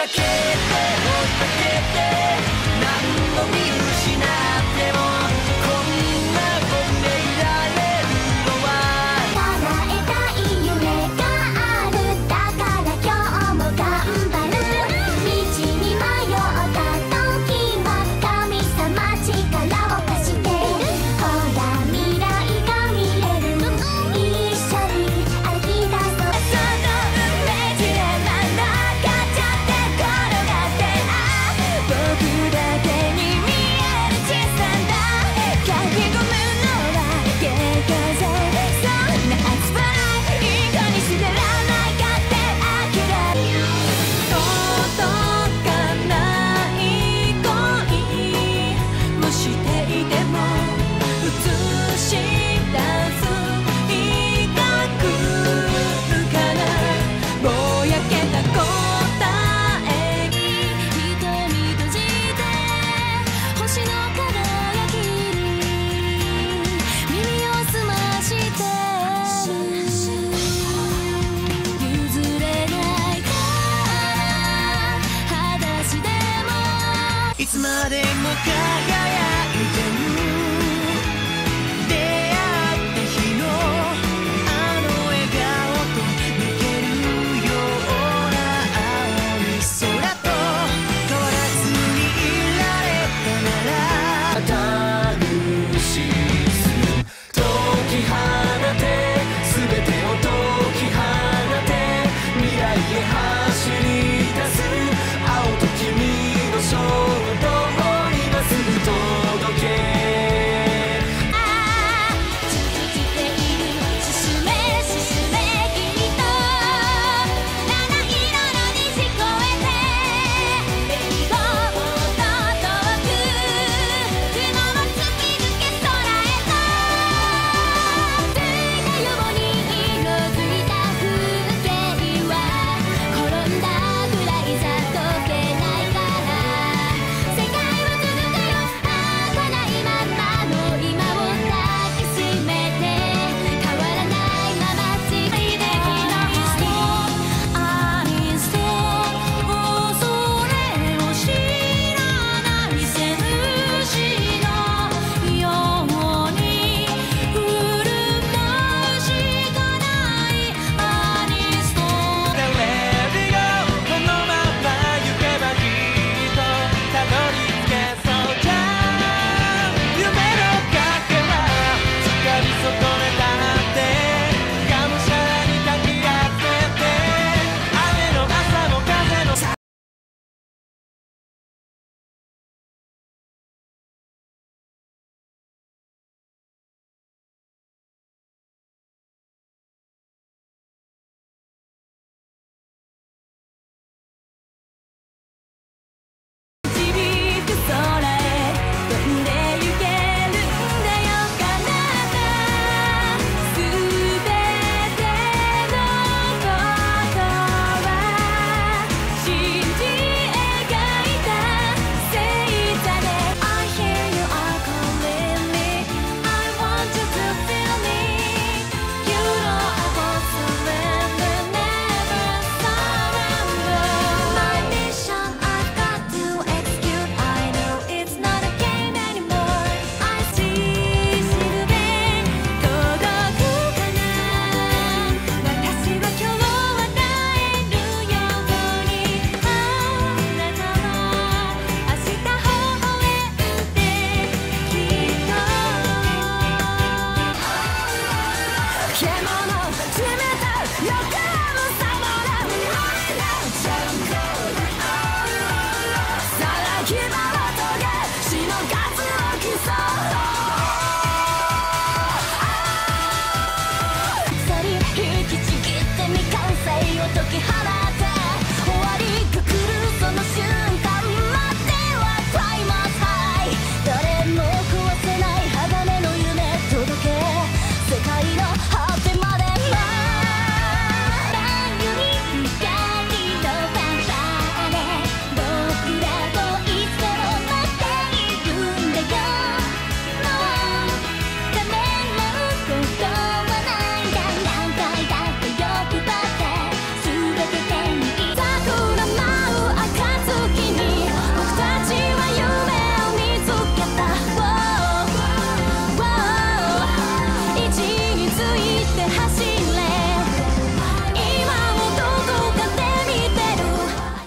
けてほっとけて何も見失ってもこんな僕でいられるのは叶えたい夢があるだから今日も頑張る道に迷った時は神様力を貸してほら未来が見れる一緒に歩き出そうその運命ジレンマのガチャで転がって僕だけに見える小さな書き込むのは結果ぜそんな熱くないいかにしてらないかって諦め届かない恋もしていても映し出す意が来るからぼやけた答えに瞳閉じて星の輝きに耳を澄まして譲れないから裸足でもいつまでも輝